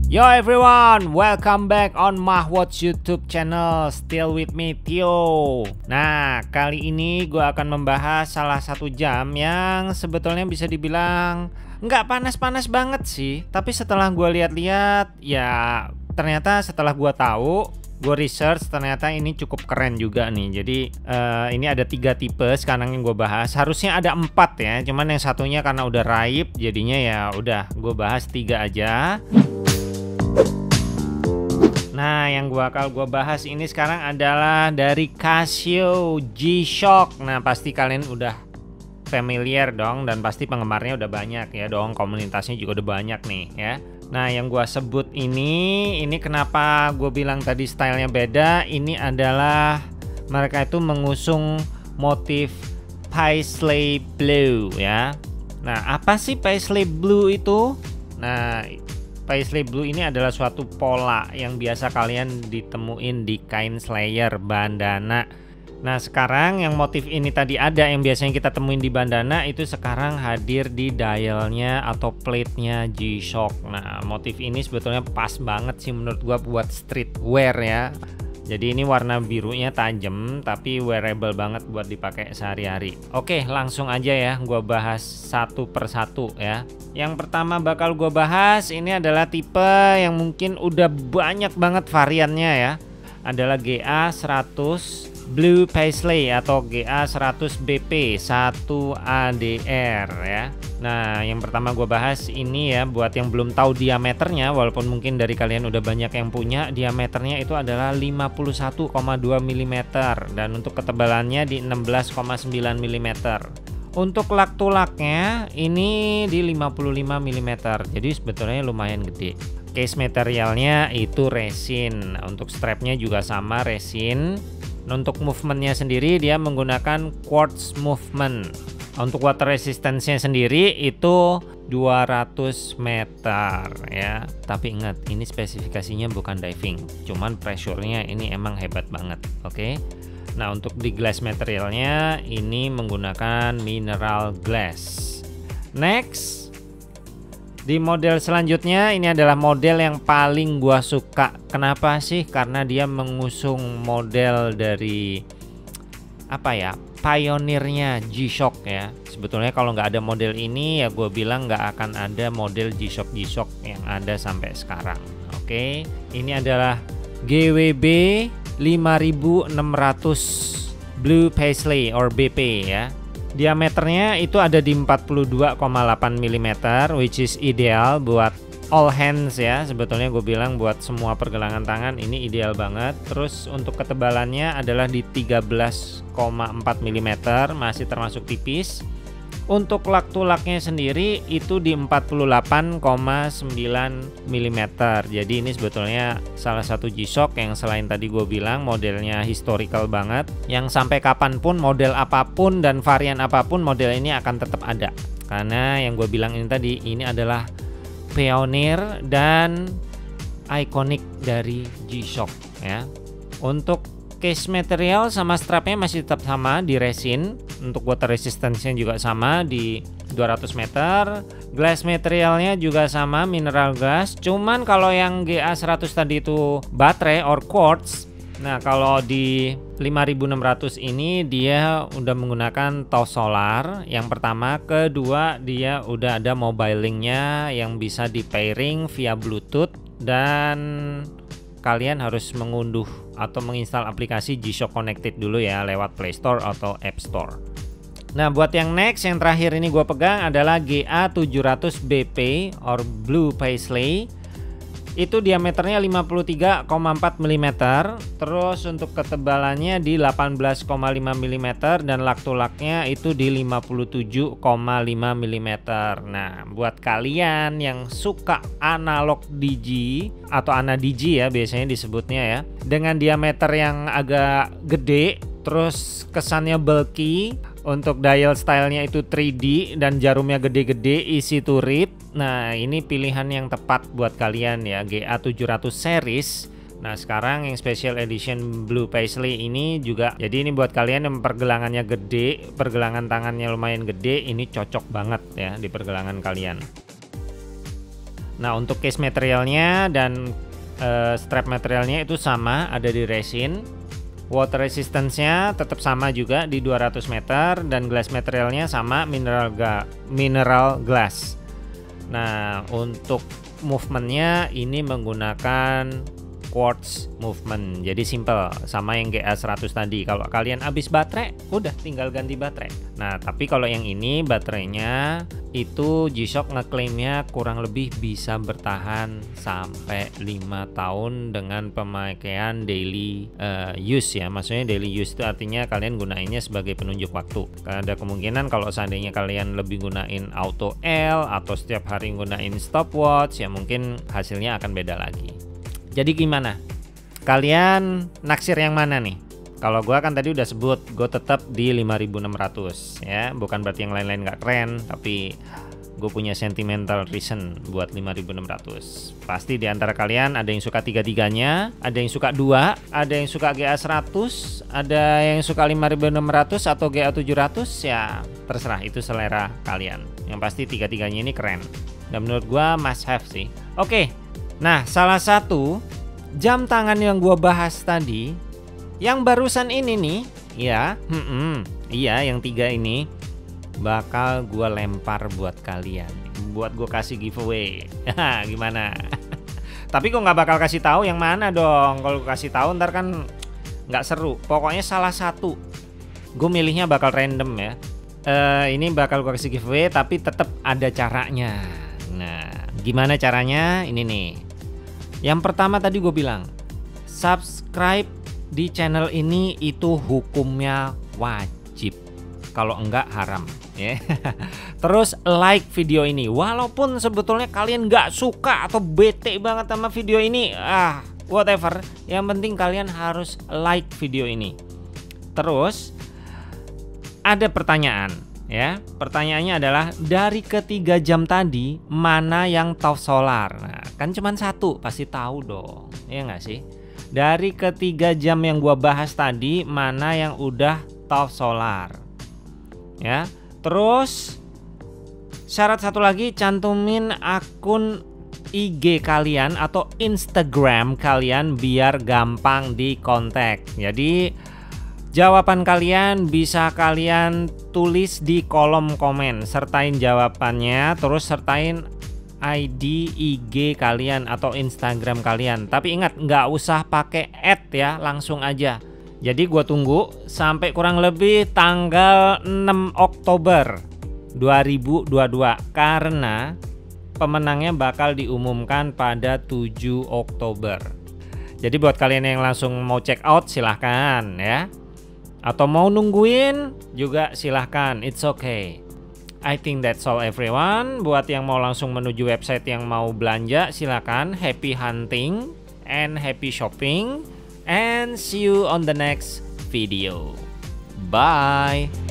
Yo everyone, welcome back on Mahwatch YouTube channel. Still with me Tio. Nah, kali ini gue akan membahas salah satu jam yang sebetulnya bisa dibilang nggak panas-panas banget sih. Tapi setelah gue lihat-lihat, ya ternyata setelah gue tahu, gue research, ternyata ini cukup keren juga nih. Jadi ini ada 3 tipe sekarang yang gue bahas. Harusnya ada 4 ya, cuman yang satunya karena udah raib, jadinya ya udah gue bahas 3 aja. Nah, yang gue bahas ini sekarang adalah dari Casio G-Shock. Nah, pasti kalian udah familiar dong, dan pasti penggemarnya udah banyak ya dong, komunitasnya juga udah banyak nih ya. Nah, yang gue sebut ini kenapa gue bilang tadi stylenya beda. Ini adalah mereka itu mengusung motif Paisley Blue ya. Nah, apa sih Paisley Blue itu? Nah, Paisley Blue ini adalah suatu pola yang biasa kalian ditemuin di kain slayer, bandana. Nah, sekarang yang motif ini tadi ada yang biasanya kita temuin di bandana, itu sekarang hadir di dialnya atau plate-nya G-Shock. Nah, motif ini sebetulnya pas banget sih menurut gua buat streetwear ya. Jadi ini warna birunya tajam tapi wearable banget buat dipakai sehari-hari. Oke, langsung aja ya gua bahas satu persatu ya. Yang pertama bakal gua bahas ini adalah tipe yang mungkin udah banyak banget variannya ya. Adalah GA100 Blue Paisley atau GA100 BP 1ADR ya. Nah, yang pertama gue bahas ini ya, buat yang belum tahu diameternya, walaupun mungkin dari kalian udah banyak yang punya, diameternya itu adalah 51,2 mm dan untuk ketebalannya di 16,9 mm. Untuk lak-tulaknya ini di 55 mm, jadi sebetulnya lumayan gede. Case materialnya itu resin, untuk strapnya juga sama resin. Untuk movementnya sendiri dia menggunakan quartz movement. Untuk water resistance-nya sendiri itu 200 meter ya. Tapi ingat, ini spesifikasinya bukan diving, cuman pressure-nya ini emang hebat banget. Oke. Nah, untuk di glass materialnya ini menggunakan mineral glass. Next, di model selanjutnya ini adalah model yang paling gua suka. Kenapa sih? Karena dia mengusung model dari apa ya, pionirnya G-Shock ya. Sebetulnya kalau nggak ada model ini ya gue bilang nggak akan ada model G-Shock yang ada sampai sekarang. Oke, ini adalah GWB 5600 Blue Paisley or BP ya. Diameternya itu ada di 42,8 mm, which is ideal buat all hands ya. Sebetulnya gue bilang buat semua pergelangan tangan ini ideal banget. Terus untuk ketebalannya adalah di 13,4 mm, masih termasuk tipis. Untuk lak-tulaknya sendiri itu di 48,9 mm. Jadi ini sebetulnya salah satu G-Shock yang selain tadi gue bilang modelnya historical banget, yang sampai kapanpun, model apapun dan varian apapun, model ini akan tetap ada. Karena yang gue bilang ini tadi, ini adalah pionir dan ikonik dari G-Shock ya. Untuk case material sama strapnya masih tetap sama di resin. Untuk water resistance-nya juga sama di 200 meter. Glass materialnya juga sama, mineral glass. Cuman kalau yang GA100 tadi itu baterai or quartz. Nah, kalau di 5600 ini dia udah menggunakan TOS solar. Yang pertama, kedua dia udah ada mobile link-nya yang bisa di pairing via Bluetooth, dan kalian harus mengunduh atau menginstal aplikasi G-Shock Connected dulu ya lewat Play Store atau App Store. Nah, buat yang next, yang terakhir ini gue pegang adalah GA700 BP or Blue Paisley. Itu diameternya 53,4 mm. Terus untuk ketebalannya di 18,5 mm dan lak-tulaknya itu di 57,5 mm. Nah, buat kalian yang suka analog digi atau ana digi ya biasanya disebutnya ya, dengan diameter yang agak gede, terus kesannya bulky, untuk dial stylenya itu 3D dan jarumnya gede-gede, easy to read. Nah, ini pilihan yang tepat buat kalian ya, GA700 series. Nah, sekarang yang special edition Blue Paisley ini juga, jadi ini buat kalian yang pergelangannya gede, pergelangan tangannya lumayan gede, ini cocok banget ya di pergelangan kalian. Nah, untuk case materialnya dan strap materialnya itu sama, ada di resin. Water resistance-nya tetap sama juga di 200 meter, dan glass materialnya sama, mineral glass. Nah, untuk movement-nya ini menggunakan quartz movement, jadi simple sama yang GA100 tadi. Kalau kalian habis baterai, udah tinggal ganti baterai. Nah, tapi kalau yang ini baterainya itu G-Shock ngeklaimnya kurang lebih bisa bertahan sampai 5 tahun dengan pemakaian daily use ya. Maksudnya daily use itu artinya kalian gunainnya sebagai penunjuk waktu. Ada kemungkinan kalau seandainya kalian lebih gunain auto L atau setiap hari gunain stopwatch ya, mungkin hasilnya akan beda lagi. Jadi gimana? Kalian naksir yang mana nih? Kalau gua kan tadi udah sebut, gue tetap di 5.600 ya. Bukan berarti yang lain-lain nggak keren, tapi gue punya sentimental reason buat 5.600. Pasti di antara kalian ada yang suka tiga-tiganya, ada yang suka dua, ada yang suka GA100, ada yang suka 5.600 atau GA700 ya. Terserah, itu selera kalian. Yang pasti tiga-tiganya ini keren. Dan menurut gua must have sih. Oke. Nah, salah satu jam tangan yang gua bahas tadi, yang barusan ini nih, ya, iya, yang 3 ini bakal gua lempar buat kalian, buat gua kasih giveaway. Gimana? Tapi kok nggak bakal kasih tahu yang mana dong? Kalau kasih tahu ntar kan nggak seru. Pokoknya salah satu. Gue milihnya bakal random ya. Ini bakal gua kasih giveaway, tapi tetap ada caranya. Nah, gimana caranya? Ini nih. Yang pertama tadi gue bilang, subscribe di channel ini itu hukumnya wajib. Kalau enggak haram ya. Terus like video ini, walaupun sebetulnya kalian nggak suka atau bete banget sama video ini, whatever. Yang penting kalian harus like video ini. Terus ada pertanyaan. Ya, pertanyaannya adalah dari ketiga jam tadi mana yang top solar? Nah, kan cuma satu, pasti tahu dong, ya nggak sih? Dari ketiga jam yang gua bahas tadi mana yang udah top solar? Ya, terus syarat satu lagi, cantumin akun IG kalian atau Instagram kalian biar gampang dikontak. Jadi jawaban kalian bisa kalian tulis di kolom komen, sertain jawabannya, terus sertain ID IG kalian atau Instagram kalian. Tapi ingat, nggak usah pakai add ya, langsung aja. Jadi gue tunggu sampai kurang lebih tanggal 6 Oktober 2022 karena pemenangnya bakal diumumkan pada 7 Oktober. Jadi buat kalian yang langsung mau check out silahkan ya. Atau mau nungguin juga silahkan, it's okay. I think that's all everyone. Buat yang mau langsung menuju website yang mau belanja silahkan. Happy hunting and happy shopping, and see you on the next video. Bye.